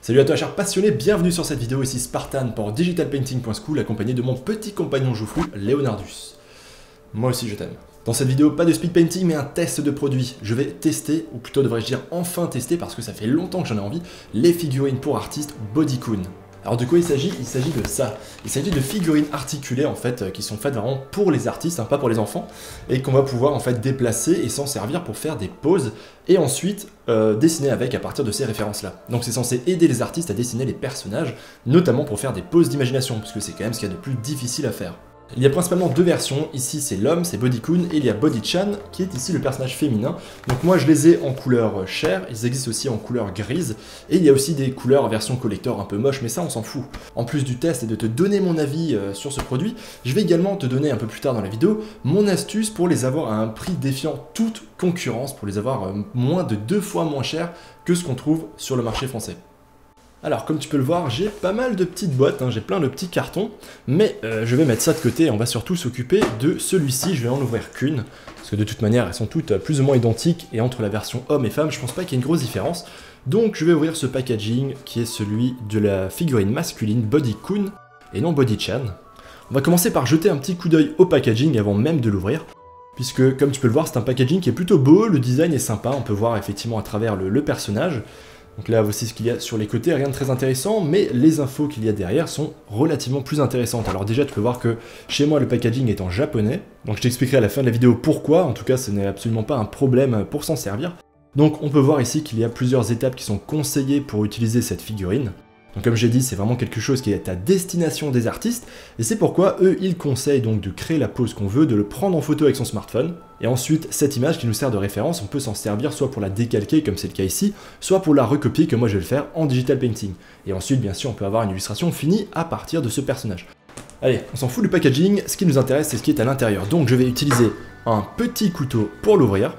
Salut à toi cher passionné, bienvenue sur cette vidéo, ici Spartan pour digitalpainting.school accompagné de mon petit compagnon joufflu, Leonardus. Moi aussi je t'aime. Dans cette vidéo, pas de speed painting mais un test de produit. Je vais tester, ou plutôt devrais-je dire enfin tester parce que ça fait longtemps que j'en ai envie, les figurines pour artistes Bodycoon. Alors de quoi il s'agit? Il s'agit de ça. Il s'agit de figurines articulées en fait, qui sont faites vraiment pour les artistes, pas pour les enfants, et qu'on va pouvoir en fait déplacer et s'en servir pour faire des poses, et ensuite dessiner avec à partir de ces références-là. Donc c'est censé aider les artistes à dessiner les personnages, notamment pour faire des poses d'imagination, parce que c'est quand même ce qu'il y a de plus difficile à faire. Il y a principalement deux versions, ici c'est l'homme, c'est Bodycoon, et il y a Bodychan, qui est ici le personnage féminin. Donc moi je les ai en couleur chair, ils existent aussi en couleur grise, et il y a aussi des couleurs en version collector un peu moche, mais ça on s'en fout. En plus du test et de te donner mon avis sur ce produit, je vais également te donner un peu plus tard dans la vidéo mon astuce pour les avoir à un prix défiant toute concurrence, pour les avoir moins de 2 fois moins cher que ce qu'on trouve sur le marché français. Alors comme tu peux le voir, j'ai pas mal de petites boîtes, j'ai plein de petits cartons, mais je vais mettre ça de côté et on va surtout s'occuper de celui-ci. Je vais en ouvrir qu'une, parce que de toute manière elles sont toutes plus ou moins identiques, et entre la version homme et femme, je pense pas qu'il y ait une grosse différence. Donc je vais ouvrir ce packaging qui est celui de la figurine masculine Bodycoon et non Bodychan. On va commencer par jeter un petit coup d'œil au packaging avant même de l'ouvrir, puisque comme tu peux le voir c'est un packaging qui est plutôt beau, le design est sympa, on peut voir effectivement à travers le personnage. Donc là, voici ce qu'il y a sur les côtés, rien de très intéressant, mais les infos qu'il y a derrière sont relativement plus intéressantes. Alors déjà, tu peux voir que chez moi, le packaging est en japonais, donc je t'expliquerai à la fin de la vidéo pourquoi, en tout cas, ce n'est absolument pas un problème pour s'en servir. Donc on peut voir ici qu'il y a plusieurs étapes qui sont conseillées pour utiliser cette figurine. Donc comme j'ai dit, c'est vraiment quelque chose qui est à destination des artistes, et c'est pourquoi eux, ils conseillent donc de créer la pose qu'on veut, de le prendre en photo avec son smartphone, et ensuite, cette image qui nous sert de référence, on peut s'en servir soit pour la décalquer, comme c'est le cas ici, soit pour la recopier, comme moi je vais le faire en digital painting. Et ensuite, bien sûr, on peut avoir une illustration finie à partir de ce personnage. Allez, on s'en fout du packaging, ce qui nous intéresse, c'est ce qui est à l'intérieur. Donc je vais utiliser un petit couteau pour l'ouvrir.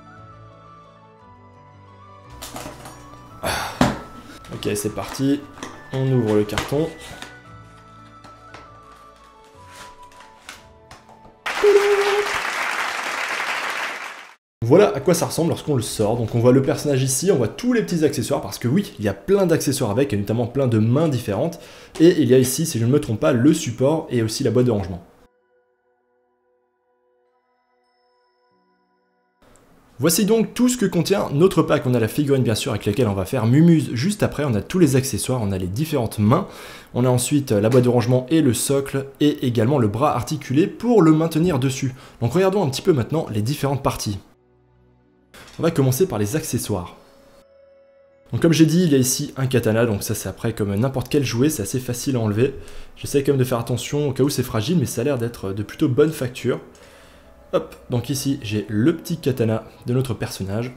Ok, c'est parti. On ouvre le carton. Voilà à quoi ça ressemble lorsqu'on le sort. Donc on voit le personnage ici, on voit tous les petits accessoires, parce que oui, il y a plein d'accessoires avec, et notamment plein de mains différentes. Et il y a ici, si je ne me trompe pas, le support et aussi la boîte de rangement. Voici donc tout ce que contient notre pack. On a la figurine bien sûr avec laquelle on va faire mumuse juste après, on a tous les accessoires, on a les différentes mains, on a ensuite la boîte de rangement et le socle, et également le bras articulé pour le maintenir dessus. Donc regardons un petit peu maintenant les différentes parties. On va commencer par les accessoires. Donc comme j'ai dit, il y a ici un katana, donc ça c'est après comme n'importe quel jouet, c'est assez facile à enlever. J'essaie quand même de faire attention au cas où c'est fragile, mais ça a l'air d'être de plutôt bonne facture. Hop, donc ici j'ai le petit katana de notre personnage.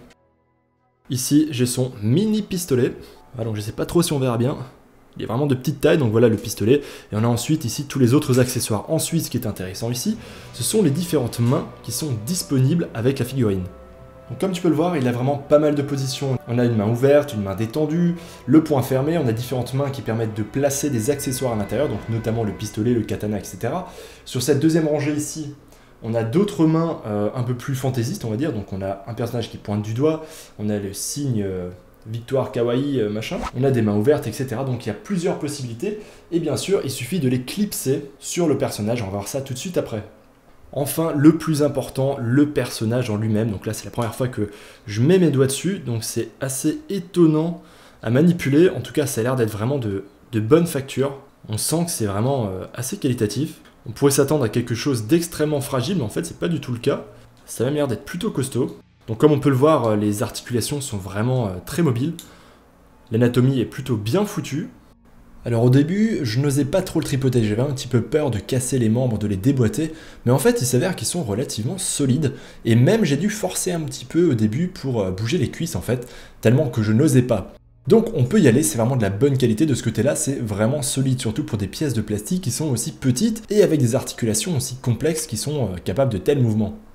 Ici j'ai son mini pistolet. Ah, donc je sais pas trop si on verra bien. Il est vraiment de petite taille, donc voilà le pistolet. Et on a ensuite ici tous les autres accessoires. Ensuite, ce qui est intéressant ici, ce sont les différentes mains qui sont disponibles avec la figurine. Donc comme tu peux le voir, il a vraiment pas mal de positions. On a une main ouverte, une main détendue, le poing fermé, on a différentes mains qui permettent de placer des accessoires à l'intérieur, donc notamment le pistolet, le katana, etc. Sur cette deuxième rangée ici, on a d'autres mains un peu plus fantaisistes, on va dire. Donc on a un personnage qui pointe du doigt, on a le signe victoire kawaii machin, on a des mains ouvertes, etc. Donc il y a plusieurs possibilités. Et bien sûr, il suffit de les clipser sur le personnage. On va voir ça tout de suite après. Enfin, le plus important, le personnage en lui-même. Donc là, c'est la première fois que je mets mes doigts dessus. Donc c'est assez étonnant à manipuler. En tout cas, ça a l'air d'être vraiment de bonne facture. On sent que c'est vraiment assez qualitatif. On pourrait s'attendre à quelque chose d'extrêmement fragile, mais en fait, c'est pas du tout le cas. Ça a même l'air d'être plutôt costaud. Donc comme on peut le voir, les articulations sont vraiment très mobiles. L'anatomie est plutôt bien foutue. Alors au début, je n'osais pas trop le tripoter, j'avais un petit peu peur de casser les membres, de les déboîter, mais en fait il s'avère qu'ils sont relativement solides, et même j'ai dû forcer un petit peu au début pour bouger les cuisses en fait, tellement que je n'osais pas. Donc on peut y aller, c'est vraiment de la bonne qualité de ce côté-là, c'est vraiment solide, surtout pour des pièces de plastique qui sont aussi petites, et avec des articulations aussi complexes qui sont capables de tels mouvements.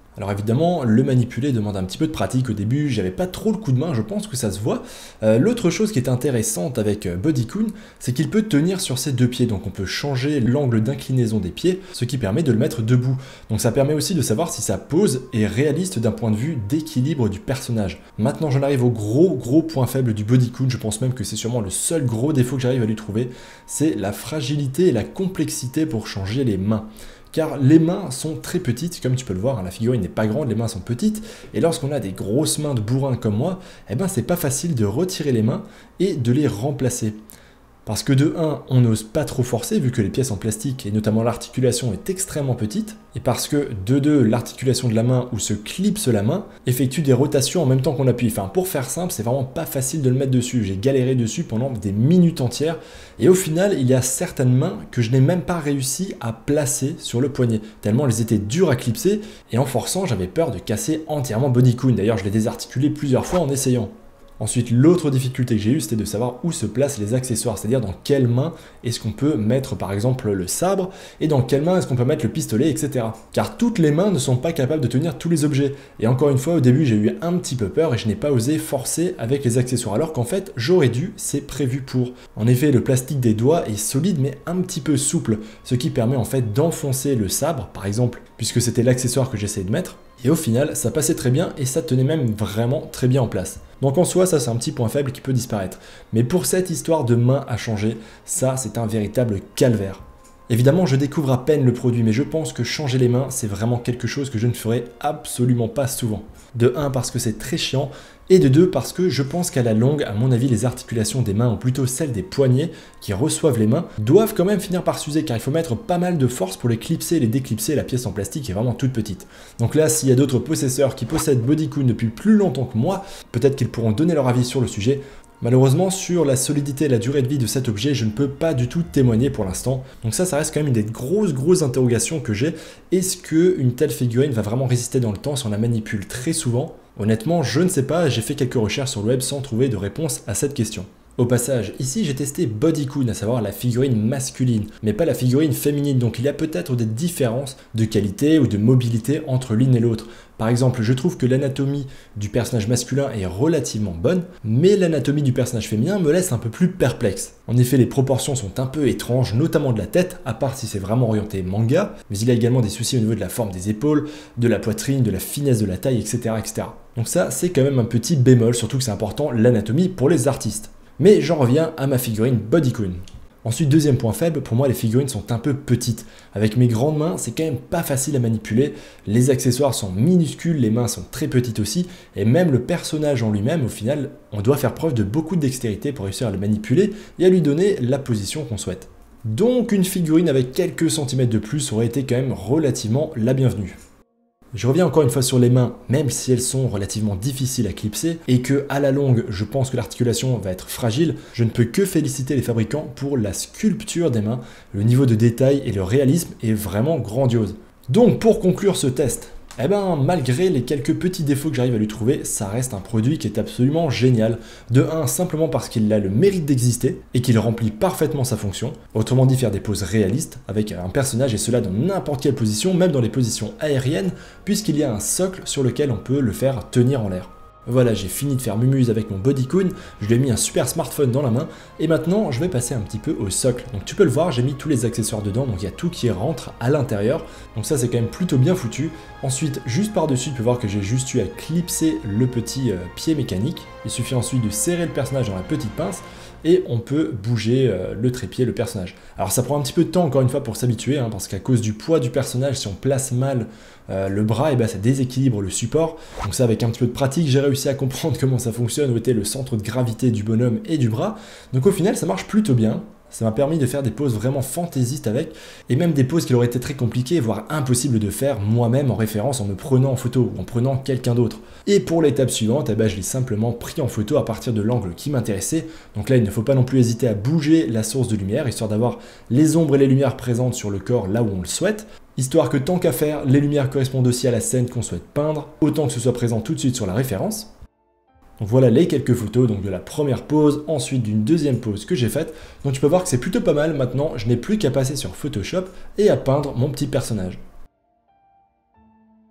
Alors évidemment, le manipuler demande un petit peu de pratique au début, j'avais pas trop le coup de main, je pense que ça se voit. L'autre chose qui est intéressante avec Bodycoon, c'est qu'il peut tenir sur ses deux pieds, donc on peut changer l'angle d'inclinaison des pieds, ce qui permet de le mettre debout. Donc ça permet aussi de savoir si sa pose est réaliste d'un point de vue d'équilibre du personnage. Maintenant j'en arrive au gros point faible du Bodycoon, je pense même que c'est sûrement le seul gros défaut que j'arrive à lui trouver, c'est la fragilité et la complexité pour changer les mains. Car les mains sont très petites, comme tu peux le voir, hein, la figurine n'est pas grande, les mains sont petites, et lorsqu'on a des grosses mains de bourrin comme moi, eh ben c'est pas facile de retirer les mains et de les remplacer. Parce que de 1, on n'ose pas trop forcer vu que les pièces en plastique et notamment l'articulation est extrêmement petite, et parce que de 2, l'articulation de la main où se clipse la main effectue des rotations en même temps qu'on appuie. Enfin, pour faire simple, c'est vraiment pas facile de le mettre dessus. J'ai galéré dessus pendant des minutes entières, et au final, il y a certaines mains que je n'ai même pas réussi à placer sur le poignet, tellement elles étaient dures à clipser, et en forçant, j'avais peur de casser entièrement Bodycoon. D'ailleurs, je l'ai désarticulé plusieurs fois en essayant. Ensuite, l'autre difficulté que j'ai eue, c'était de savoir où se placent les accessoires, c'est-à-dire dans quelle main est-ce qu'on peut mettre par exemple le sabre, et dans quelle main est-ce qu'on peut mettre le pistolet, etc. Car toutes les mains ne sont pas capables de tenir tous les objets. Et encore une fois, au début, j'ai eu un petit peu peur et je n'ai pas osé forcer avec les accessoires, alors qu'en fait, j'aurais dû, c'est prévu pour. En effet, le plastique des doigts est solide mais un petit peu souple, ce qui permet en fait d'enfoncer le sabre, par exemple, puisque c'était l'accessoire que j'essayais de mettre. Et au final, ça passait très bien et ça tenait même vraiment très bien en place. Donc en soi, ça c'est un petit point faible qui peut disparaître. Mais pour cette histoire de main à changer, ça c'est un véritable calvaire. Évidemment, je découvre à peine le produit, mais je pense que changer les mains, c'est vraiment quelque chose que je ne ferai absolument pas souvent. De 1, parce que c'est très chiant, et de 2, parce que je pense qu'à la longue, à mon avis, les articulations des mains, ou plutôt celles des poignets qui reçoivent les mains, doivent quand même finir par s'user, car il faut mettre pas mal de force pour les clipser et les déclipser, la pièce en plastique est vraiment toute petite. Donc là, s'il y a d'autres possesseurs qui possèdent Bodycoon depuis plus longtemps que moi, peut-être qu'ils pourront donner leur avis sur le sujet. Malheureusement, sur la solidité et la durée de vie de cet objet, je ne peux pas du tout témoigner pour l'instant. Donc ça reste quand même une des grosses interrogations que j'ai. Est-ce qu'une telle figurine va vraiment résister dans le temps si on la manipule très souvent? Honnêtement, je ne sais pas, j'ai fait quelques recherches sur le web sans trouver de réponse à cette question. Au passage, ici j'ai testé Bodycoon, à savoir la figurine masculine, mais pas la figurine féminine, donc il y a peut-être des différences de qualité ou de mobilité entre l'une et l'autre. Par exemple, je trouve que l'anatomie du personnage masculin est relativement bonne, mais l'anatomie du personnage féminin me laisse un peu plus perplexe. En effet, les proportions sont un peu étranges, notamment de la tête, à part si c'est vraiment orienté manga, mais il y a également des soucis au niveau de la forme des épaules, de la poitrine, de la finesse de la taille, etc. etc. Donc ça, c'est quand même un petit bémol, surtout que c'est important l'anatomie pour les artistes. Mais j'en reviens à ma figurine Bodycoon. Ensuite, deuxième point faible, pour moi les figurines sont un peu petites. Avec mes grandes mains, c'est quand même pas facile à manipuler, les accessoires sont minuscules, les mains sont très petites aussi, et même le personnage en lui-même, au final, on doit faire preuve de beaucoup de dextérité pour réussir à le manipuler et à lui donner la position qu'on souhaite. Donc une figurine avec quelques centimètres de plus aurait été quand même relativement la bienvenue. Je reviens encore une fois sur les mains, même si elles sont relativement difficiles à clipser et que à la longue, je pense que l'articulation va être fragile, je ne peux que féliciter les fabricants pour la sculpture des mains. Le niveau de détail et le réalisme est vraiment grandiose. Donc pour conclure ce test, eh ben, malgré les quelques petits défauts que j'arrive à lui trouver, ça reste un produit qui est absolument génial. De 1, simplement parce qu'il a le mérite d'exister et qu'il remplit parfaitement sa fonction. Autrement dit, faire des poses réalistes avec un personnage et cela dans n'importe quelle position, même dans les positions aériennes, puisqu'il y a un socle sur lequel on peut le faire tenir en l'air. Voilà, j'ai fini de faire mumuse avec mon Bodycoon, je lui ai mis un super smartphone dans la main, et maintenant je vais passer un petit peu au socle. Donc tu peux le voir, j'ai mis tous les accessoires dedans, donc il y a tout qui rentre à l'intérieur, donc ça c'est quand même plutôt bien foutu. Ensuite, juste par-dessus, tu peux voir que j'ai juste eu à clipser le petit pied mécanique. Il suffit ensuite de serrer le personnage dans la petite pince, et on peut bouger le trépied, le personnage. Alors ça prend un petit peu de temps encore une fois pour s'habituer, hein, parce qu'à cause du poids du personnage, si on place mal le bras, et ben ça déséquilibre le support. Donc ça, avec un petit peu de pratique, j'ai réussi à comprendre comment ça fonctionne, où était le centre de gravité du bonhomme et du bras. Donc au final, ça marche plutôt bien. Ça m'a permis de faire des poses vraiment fantaisistes avec, et même des poses qui auraient été très compliquées, voire impossibles de faire moi-même en référence en me prenant en photo ou en prenant quelqu'un d'autre. Et pour l'étape suivante, eh ben, je l'ai simplement pris en photo à partir de l'angle qui m'intéressait. Donc là, il ne faut pas non plus hésiter à bouger la source de lumière, histoire d'avoir les ombres et les lumières présentes sur le corps là où on le souhaite. Histoire que tant qu'à faire, les lumières correspondent aussi à la scène qu'on souhaite peindre, autant que ce soit présent tout de suite sur la référence. Donc voilà les quelques photos donc de la première pose, ensuite d'une deuxième pose que j'ai faite. Donc tu peux voir que c'est plutôt pas mal. Maintenant, je n'ai plus qu'à passer sur Photoshop et à peindre mon petit personnage.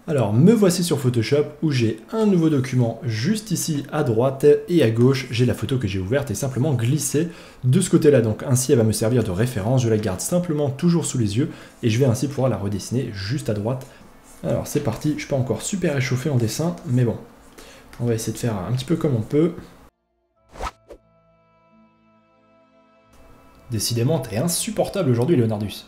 Alors me voici sur Photoshop où j'ai un nouveau document juste ici à droite et à gauche j'ai la photo que j'ai ouverte et simplement glissée de ce côté là, donc ainsi elle va me servir de référence, je la garde simplement toujours sous les yeux et je vais ainsi pouvoir la redessiner juste à droite. Alors c'est parti, je suis pas encore super échauffé en dessin mais bon, on va essayer de faire un petit peu comme on peut. Décidément t'es insupportable aujourd'hui Leonardus.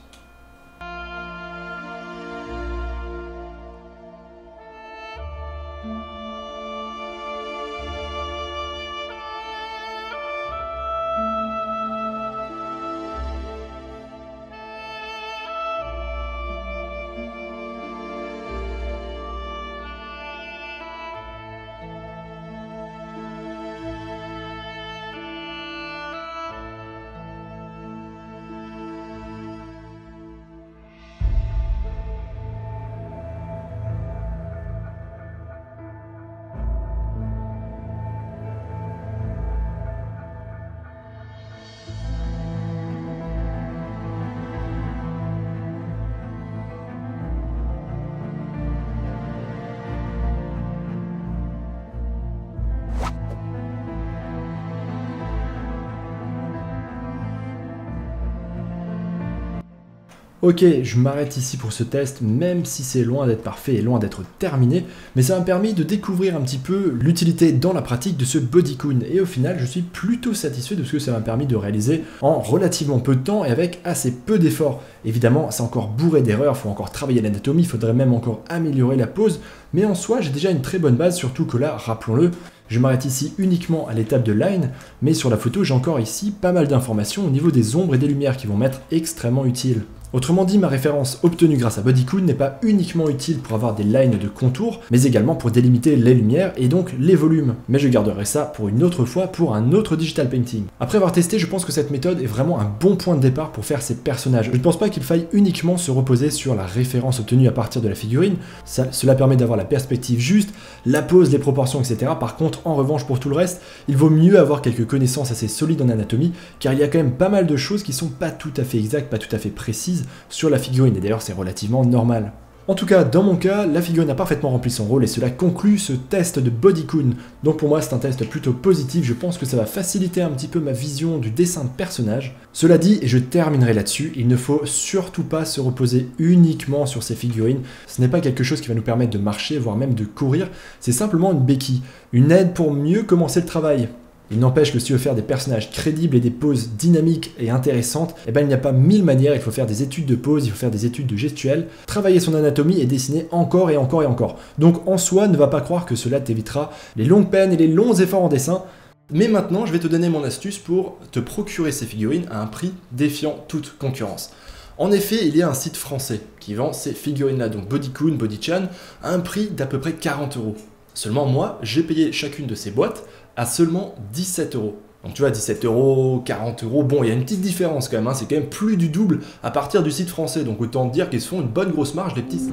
Ok, je m'arrête ici pour ce test, même si c'est loin d'être parfait et loin d'être terminé, mais ça m'a permis de découvrir un petit peu l'utilité dans la pratique de ce bodycoon, et au final je suis plutôt satisfait de ce que ça m'a permis de réaliser en relativement peu de temps et avec assez peu d'efforts. Évidemment, c'est encore bourré d'erreurs, il faut encore travailler l'anatomie, il faudrait même encore améliorer la pose, mais en soi j'ai déjà une très bonne base, surtout que là, rappelons-le, je m'arrête ici uniquement à l'étape de line, mais sur la photo j'ai encore ici pas mal d'informations au niveau des ombres et des lumières qui vont m'être extrêmement utiles. Autrement dit, ma référence obtenue grâce à Bodycoon n'est pas uniquement utile pour avoir des lines de contour, mais également pour délimiter les lumières et donc les volumes. Mais je garderai ça pour une autre fois, pour un autre digital painting. Après avoir testé, je pense que cette méthode est vraiment un bon point de départ pour faire ces personnages. Je ne pense pas qu'il faille uniquement se reposer sur la référence obtenue à partir de la figurine. Cela permet d'avoir la perspective juste, la pose, les proportions, etc. Par contre, en revanche, pour tout le reste, il vaut mieux avoir quelques connaissances assez solides en anatomie, car il y a quand même pas mal de choses qui sont pas tout à fait exactes, pas tout à fait précises sur la figurine, et d'ailleurs c'est relativement normal. En tout cas, dans mon cas, la figurine a parfaitement rempli son rôle et cela conclut ce test de Bodycoon. Donc pour moi c'est un test plutôt positif, je pense que ça va faciliter un petit peu ma vision du dessin de personnage. Cela dit, et je terminerai là-dessus, il ne faut surtout pas se reposer uniquement sur ces figurines. Ce n'est pas quelque chose qui va nous permettre de marcher, voire même de courir, c'est simplement une béquille, une aide pour mieux commencer le travail. Il n'empêche que si on veut faire des personnages crédibles et des poses dynamiques et intéressantes, eh ben il n'y a pas 1000 manières, il faut faire des études de pose, il faut faire des études de gestuelle, travailler son anatomie et dessiner encore et encore et encore. Donc en soi, ne va pas croire que cela t'évitera les longues peines et les longs efforts en dessin. Mais maintenant, je vais te donner mon astuce pour te procurer ces figurines à un prix défiant toute concurrence. En effet, il y a un site français qui vend ces figurines-là, donc Bodycoon, Bodychan, à un prix d'à peu près 40 €. Seulement moi, j'ai payé chacune de ces boîtes à seulement 17 €. Donc tu vois, 17 €, 40 €, bon, il y a une petite différence quand même, hein, c'est quand même plus du double à partir du site français, donc autant dire qu'ils se font une bonne grosse marge, les petits.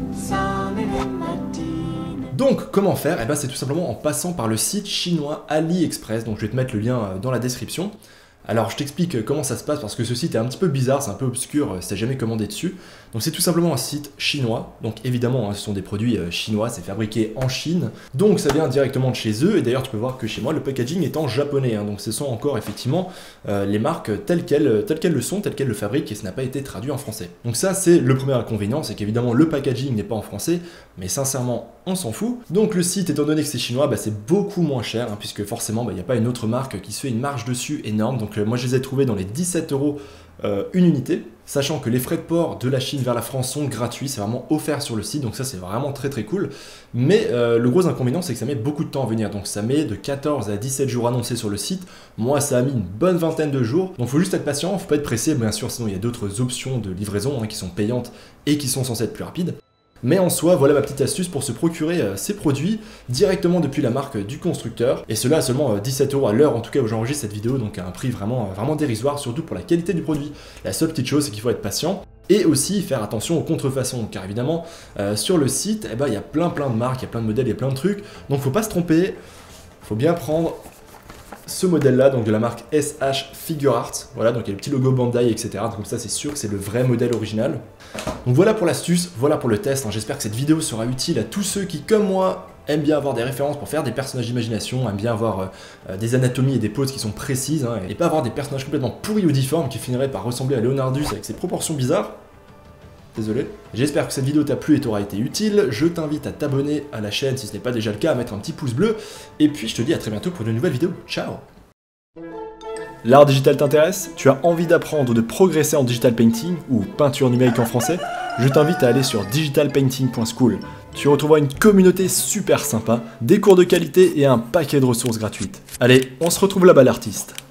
Donc comment faire? Eh ben, c'est tout simplement en passant par le site chinois AliExpress, donc je vais te mettre le lien dans la description. Alors je t'explique comment ça se passe parce que ce site est un petit peu bizarre, c'est un peu obscur si t'as jamais commandé dessus. Donc c'est tout simplement un site chinois, donc évidemment hein, ce sont des produits chinois, c'est fabriqué en Chine, donc ça vient directement de chez eux, et d'ailleurs tu peux voir que chez moi le packaging est en japonais, hein, donc ce sont encore effectivement les marques telles qu'elles le sont, telles qu'elles le fabriquent, et ce n'a pas été traduit en français. Donc ça c'est le premier inconvénient, c'est qu'évidemment le packaging n'est pas en français, mais sincèrement on s'en fout. Donc le site, étant donné que c'est chinois, bah, c'est beaucoup moins cher, hein, puisque forcément il n'y a pas une autre marque qui se fait une marge dessus énorme, donc moi je les ai trouvés dans les 17 € une unité, sachant que les frais de port de la Chine vers la France sont gratuits, c'est vraiment offert sur le site, donc ça c'est vraiment très très cool. Mais le gros inconvénient c'est que ça met beaucoup de temps à venir, donc ça met de 14 à 17 jours annoncés sur le site. Moi ça a mis une bonne vingtaine de jours, donc faut juste être patient, faut pas être pressé, bien sûr, sinon il y a d'autres options de livraison hein, qui sont payantes et qui sont censées être plus rapides. Mais en soi, voilà ma petite astuce pour se procurer ces produits directement depuis la marque du constructeur. Et cela à seulement 17 € à l'heure, en tout cas où j'enregistre cette vidéo, donc à un prix vraiment dérisoire, surtout pour la qualité du produit. La seule petite chose, c'est qu'il faut être patient. Et aussi faire attention aux contrefaçons, car évidemment, sur le site, il y a plein de marques, il y a plein de modèles, il y a plein de trucs. Donc faut pas se tromper, faut bien prendre ce modèle-là, donc de la marque SH Figuarts. Voilà, donc il y a le petit logo Bandai, etc. Donc ça, c'est sûr que c'est le vrai modèle original. Donc voilà pour l'astuce, voilà pour le test. J'espère que cette vidéo sera utile à tous ceux qui, comme moi, aiment bien avoir des références pour faire des personnages d'imagination, aiment bien avoir des anatomies et des poses qui sont précises, et pas avoir des personnages complètement pourris ou difformes qui finiraient par ressembler à Leonardus avec ses proportions bizarres. Désolé. J'espère que cette vidéo t'a plu et t'aura été utile. Je t'invite à t'abonner à la chaîne si ce n'est pas déjà le cas, à mettre un petit pouce bleu. Et puis je te dis à très bientôt pour une nouvelle vidéo. Ciao! L'art digital t'intéresse? Tu as envie d'apprendre ou de progresser en digital painting ou peinture numérique en français? Je t'invite à aller sur digitalpainting.school. Tu retrouveras une communauté super sympa, des cours de qualité et un paquet de ressources gratuites. Allez, on se retrouve là-bas l'artiste.